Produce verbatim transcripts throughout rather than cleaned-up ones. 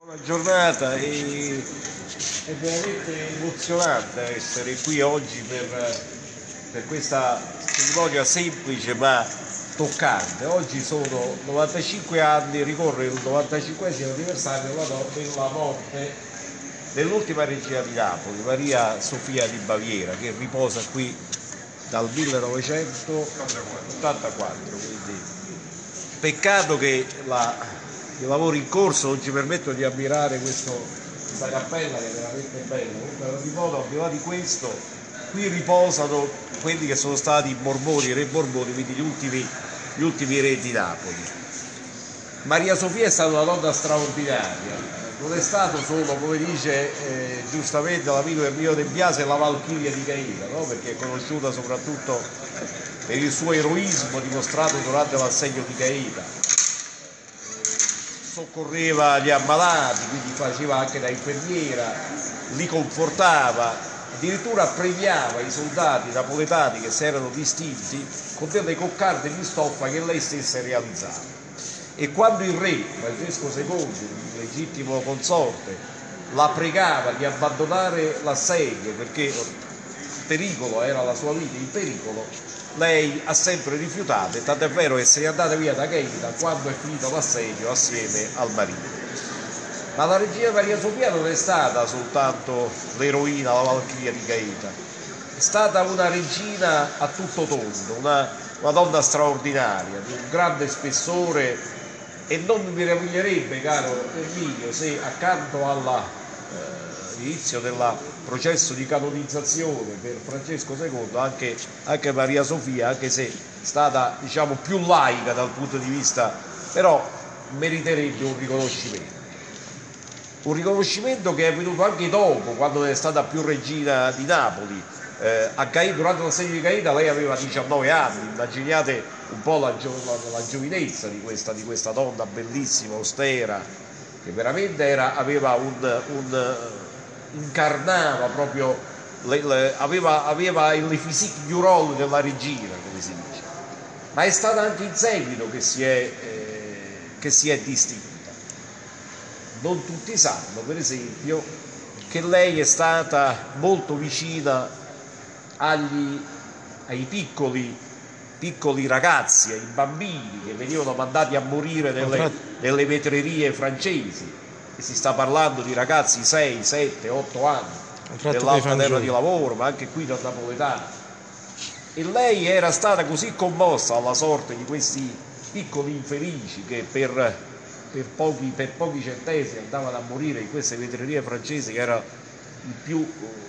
Una giornata e è veramente emozionante essere qui oggi per, per questa cerimonia semplice ma toccante. Oggi sono novantacinque anni, ricorre il novantacinquesimo anniversario della, no- della morte dell'ultima regina di Napoli, Maria Sofia di Baviera, che riposa qui dal millenovecentottantaquattro. Quindi peccato che la i lavori in corso non ci permettono di ammirare questo, questa cappella che è veramente bella. Comunque ad ogni modo, al di là di questo, qui riposano quelli che sono stati i Borboni, i re Borboni, quindi gli ultimi, gli ultimi re di Napoli. Maria Sofia è stata una donna straordinaria, non è stato solo, come dice eh, giustamente l'amico Ermino De Biase, la Valchiria di Gaeta, no? Perché è conosciuta soprattutto per il suo eroismo dimostrato durante l'assedio di Gaeta. Soccorreva gli ammalati, quindi faceva anche da infermiera, li confortava, addirittura premiava i soldati napoletani che si erano distinti con delle coccarde di stoffa che lei stessa realizzava. E quando il re Francesco secondo, il legittimo consorte, la pregava di abbandonare l'assedio perché il pericolo era la sua vita in pericolo, lei ha sempre rifiutato, e tant'è vero che se n'è andata via da Gaeta quando è finito l'assedio assieme al marito. Ma la regina Maria Sofia non è stata soltanto l'eroina, la Valchiria di Gaeta, è stata una regina a tutto tondo, una, una donna straordinaria, di un grande spessore, e non mi meraviglierebbe, caro Erminio, se accanto all'inizio eh, del processo di canonizzazione per Francesco secondo anche, anche Maria Sofia, anche se è stata, diciamo, più laica dal punto di vista, però meriterebbe un riconoscimento. Un riconoscimento che è venuto anche dopo, quando è stata più regina di Napoli. Eh, a Gaeta, durante l'assedio di Gaeta lei aveva diciannove anni, immaginate un po' la, gio la, la giovinezza di questa, di questa donna bellissima, austera, che veramente era, aveva un, un incarnava proprio, le, le, aveva, aveva il physique du rôle della regina, come si dice, ma è stata anche in seguito che si è, eh, che si è distinta. Non tutti sanno, per esempio, che lei è stata molto vicina agli, ai piccoli, piccoli ragazzi, ai bambini che venivano mandati a morire nelle, nelle vetrerie francesi, e si sta parlando di ragazzi sei, sette, otto anni dell'alta terra di lavoro, ma anche qui da napoletano. E lei era stata così commossa alla sorte di questi piccoli infelici che per, per, pochi, per pochi centesimi andavano a morire in queste vetrerie francesi, che era il più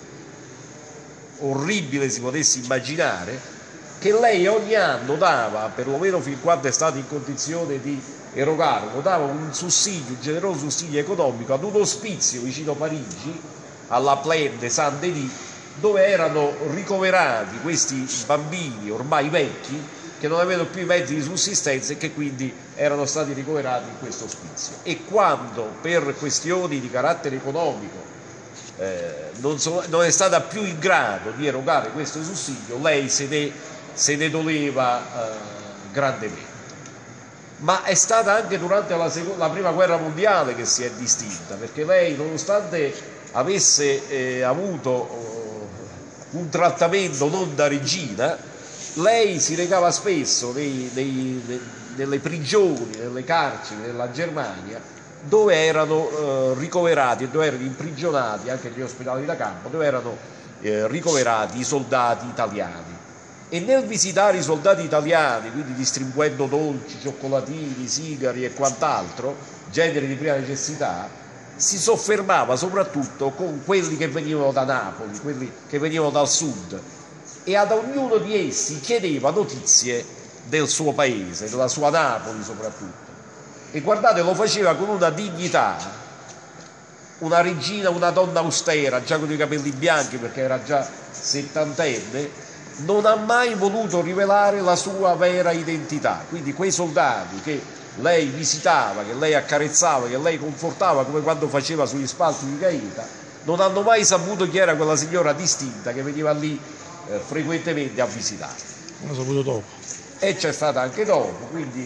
orribile si potesse immaginare, che lei ogni anno dava, perlomeno fin quando è stata in condizione di erogare, dava un sussidio, un generoso sussidio economico ad un ospizio vicino Parigi, alla Plaine de Saint-Denis, dove erano ricoverati questi bambini ormai vecchi che non avevano più i mezzi di sussistenza e che quindi erano stati ricoverati in questo ospizio. E quando per questioni di carattere economico eh, non, so, non è stata più in grado di erogare questo sussidio, lei se ne, se ne doleva eh, grandemente. Ma è stata anche durante la, la prima guerra mondiale che si è distinta, perché lei, nonostante avesse eh, avuto eh, un trattamento non da regina, lei si recava spesso nei, nei, nei, nelle prigioni, nelle carceri della Germania, dove erano eh, ricoverati, dove erano imprigionati, anche gli ospedali da campo, dove erano eh, ricoverati i soldati italiani. E nel visitare i soldati italiani, quindi distribuendo dolci, cioccolatini, sigari e quant'altro, generi di prima necessità, si soffermava soprattutto con quelli che venivano da Napoli, quelli che venivano dal sud, e ad ognuno di essi chiedeva notizie del suo paese, della sua Napoli soprattutto. E guardate, lo faceva con una dignità, una regina, una donna austera, già con i capelli bianchi perché era già settantenne, non ha mai voluto rivelare la sua vera identità. Quindi quei soldati che lei visitava, che lei accarezzava, che lei confortava, come quando faceva sugli spalti di Gaeta, non hanno mai saputo chi era quella signora distinta che veniva lì eh, frequentemente a visitare. L'ho saputo dopo. E c'è stata anche dopo, quindi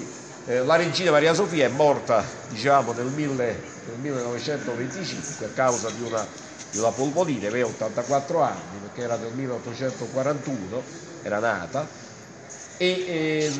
Eh, la regina Maria Sofia è morta, diciamo, nel, mille, nel millenovecentoventicinque a causa di una, di una polmonite, aveva ottantaquattro anni, perché era del milleottocentoquarantuno, era nata, e eh,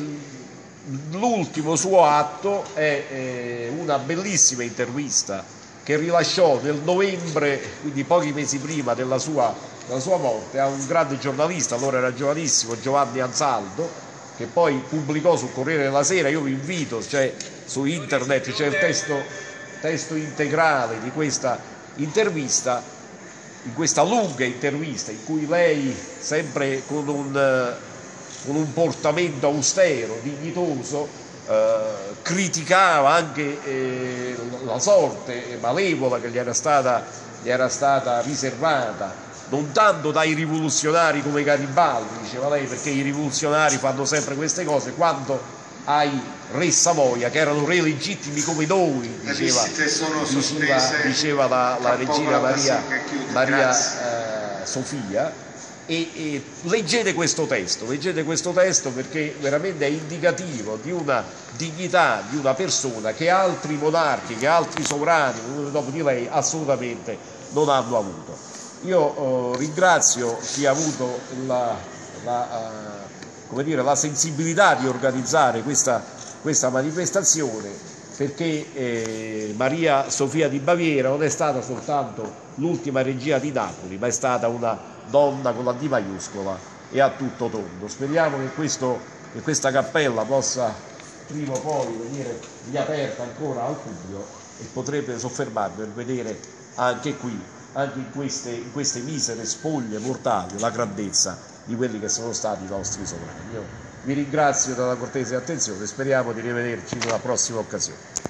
l'ultimo suo atto è eh, una bellissima intervista che rilasciò nel novembre, quindi pochi mesi prima della sua, della sua morte, a un grande giornalista, allora era giovanissimo, Giovanni Ansaldo, che poi pubblicò sul Corriere della Sera. Io vi invito, cioè, su internet c'è il testo, testo integrale di questa intervista, in questa lunga intervista in cui lei, sempre con un, con un portamento austero, dignitoso, eh, criticava anche eh, la sorte malevola che gli era stata, gli era stata riservata, non tanto dai rivoluzionari come Garibaldi, diceva lei, perché i rivoluzionari fanno sempre queste cose, quanto ai re Savoia, che erano re legittimi come noi, diceva, diceva, diceva la, la regina Maria, Maria eh, Sofia. E, e leggete questo testo, leggete questo testo perché veramente è indicativo di una dignità di una persona che altri monarchi, che altri sovrani dopo di lei assolutamente non hanno avuto. Io eh, ringrazio chi ha avuto la, la, uh, come dire, la sensibilità di organizzare questa, questa manifestazione, perché eh, Maria Sofia di Baviera non è stata soltanto l'ultima regina di Napoli, ma è stata una donna con la D maiuscola e a tutto tondo. Speriamo che, questo, che questa cappella possa prima o poi venire riaperta ancora al pubblico e potrete soffermarvi per vedere anche qui, anche in queste, in queste misere spoglie mortali, la grandezza di quelli che sono stati i nostri sovrani. Io vi ringrazio della cortese attenzione, speriamo di rivederci in una prossima occasione.